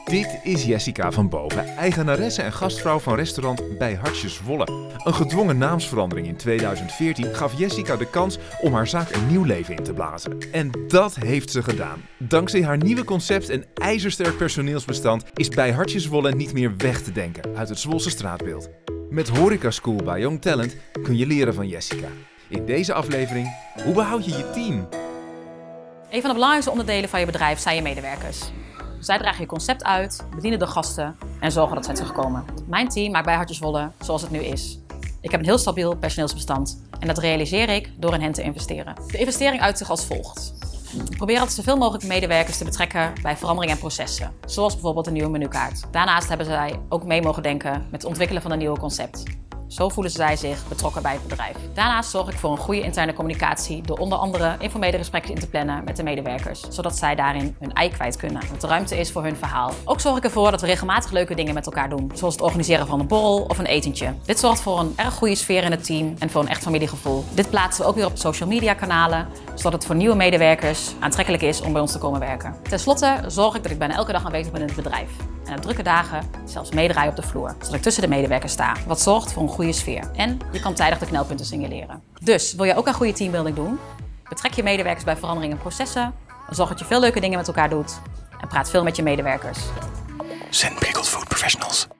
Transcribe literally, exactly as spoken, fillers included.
Dit is Jessica van Boven, eigenaresse en gastvrouw van restaurant Bij Hartje Zwolle. Een gedwongen naamsverandering in tweeduizend veertien gaf Jessica de kans om haar zaak een nieuw leven in te blazen. En dat heeft ze gedaan. Dankzij haar nieuwe concept en ijzersterk personeelsbestand is Bij Hartje Zwolle niet meer weg te denken uit het Zwolse straatbeeld. Met Horeca School bij Young Talent kun je leren van Jessica. In deze aflevering, hoe behoud je je team? Een van de belangrijkste onderdelen van je bedrijf zijn je medewerkers. Zij dragen je concept uit, bedienen de gasten en zorgen dat zij terugkomen. Mijn team maakt Bij Hartje Zwolle zoals het nu is. Ik heb een heel stabiel personeelsbestand en dat realiseer ik door in hen te investeren. De investering uit zich als volgt. Ik probeer altijd zoveel mogelijk medewerkers te betrekken bij veranderingen en processen, zoals bijvoorbeeld een nieuwe menukaart. Daarnaast hebben zij ook mee mogen denken met het ontwikkelen van een nieuw concept. Zo voelen zij zich betrokken bij het bedrijf. Daarnaast zorg ik voor een goede interne communicatie door onder andere informele gesprekken in te plannen met de medewerkers, zodat zij daarin hun ei kwijt kunnen, dat er ruimte is voor hun verhaal. Ook zorg ik ervoor dat we regelmatig leuke dingen met elkaar doen, zoals het organiseren van een borrel of een etentje. Dit zorgt voor een erg goede sfeer in het team en voor een echt familiegevoel. Dit plaatsen we ook weer op social media kanalen, zodat het voor nieuwe medewerkers aantrekkelijk is om bij ons te komen werken. Ten slotte zorg ik dat ik bijna elke dag aanwezig ben in het bedrijf. En op drukke dagen zelfs meedraaien op de vloer, zodat ik tussen de medewerkers sta, wat zorgt voor een goede sfeer. En je kan tijdig de knelpunten signaleren. Dus wil je ook een goede teambuilding doen? Betrek je medewerkers bij veranderingen en processen, zorg dat je veel leuke dingen met elkaar doet en praat veel met je medewerkers. Zen Pickled Food Professionals.